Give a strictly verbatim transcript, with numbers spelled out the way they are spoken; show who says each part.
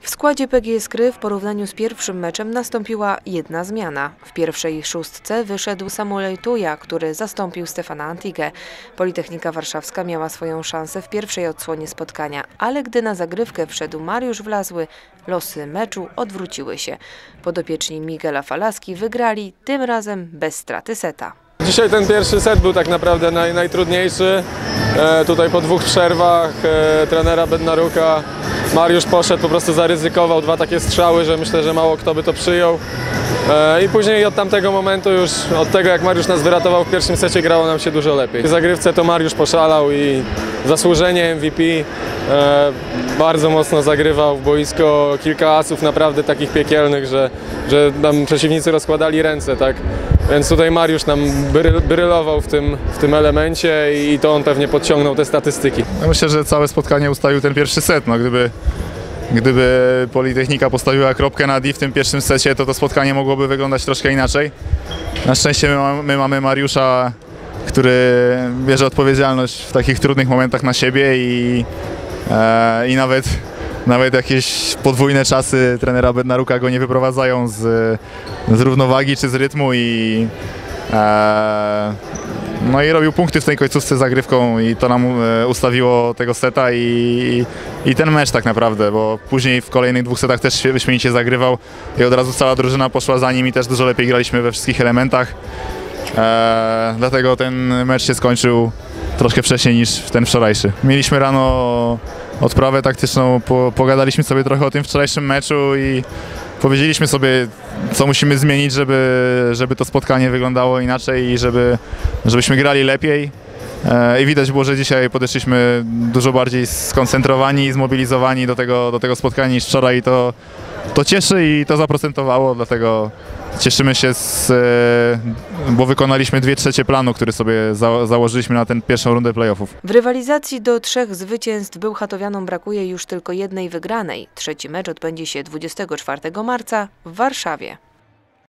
Speaker 1: W składzie P G S Kry w porównaniu z pierwszym meczem nastąpiła jedna zmiana. W pierwszej szóstce wyszedł Samuel Tuja, który zastąpił Stefana Antigę. Politechnika Warszawska miała swoją szansę w pierwszej odsłonie spotkania, ale gdy na zagrywkę wszedł Mariusz Wlazły, losy meczu odwróciły się. Podopieczni Miguela Falaski wygrali, tym razem bez straty seta.
Speaker 2: Dzisiaj ten pierwszy set był tak naprawdę naj, najtrudniejszy. E, tutaj po dwóch przerwach e, trenera Bednaruka Mariusz poszedł, po prostu zaryzykował dwa takie strzały, że myślę, że mało kto by to przyjął. E, I później od tamtego momentu już, od tego jak Mariusz nas wyratował w pierwszym secie, grało nam się dużo lepiej. W zagrywce to Mariusz poszalał i zasłużenie M V P. E, bardzo mocno zagrywał w boisko, kilka asów naprawdę takich piekielnych, że, że nam przeciwnicy rozkładali ręce, tak? Więc tutaj Mariusz nam bry, brylował w tym, w tym elemencie i to on pewnie podciągnął te statystyki.
Speaker 3: Ja myślę, że całe spotkanie ustawił ten pierwszy set. No, gdyby, gdyby Politechnika postawiła kropkę na D w tym pierwszym secie, to to spotkanie mogłoby wyglądać troszkę inaczej. Na szczęście my, mamy, my mamy Mariusza, który bierze odpowiedzialność w takich trudnych momentach na siebie i, e, i nawet, nawet jakieś podwójne czasy trenera Bednaruka go nie wyprowadzają z, z równowagi czy z rytmu i e, no i robił punkty w tej końcówce zagrywką i to nam ustawiło tego seta i, i ten mecz tak naprawdę, bo później w kolejnych dwóch setach też się wyśmienicie zagrywał i od razu cała drużyna poszła za nim i też dużo lepiej graliśmy we wszystkich elementach. E, dlatego ten mecz się skończył troszkę wcześniej niż ten wczorajszy. Mieliśmy rano odprawę taktyczną, po, pogadaliśmy sobie trochę o tym wczorajszym meczu i powiedzieliśmy sobie, co musimy zmienić, żeby, żeby to spotkanie wyglądało inaczej i żeby, żebyśmy grali lepiej. E, I widać było, że dzisiaj podeszliśmy dużo bardziej skoncentrowani i zmobilizowani do tego, do tego spotkania niż wczoraj i to, to cieszy i to zaprocentowało, dlatego cieszymy się, z, bo wykonaliśmy dwie trzecie planu, który sobie za, założyliśmy na tę pierwszą rundę playoffów.
Speaker 1: W rywalizacji do trzech zwycięstw Bełchatowianom brakuje już tylko jednej wygranej. Trzeci mecz odbędzie się dwudziestego czwartego marca w Warszawie.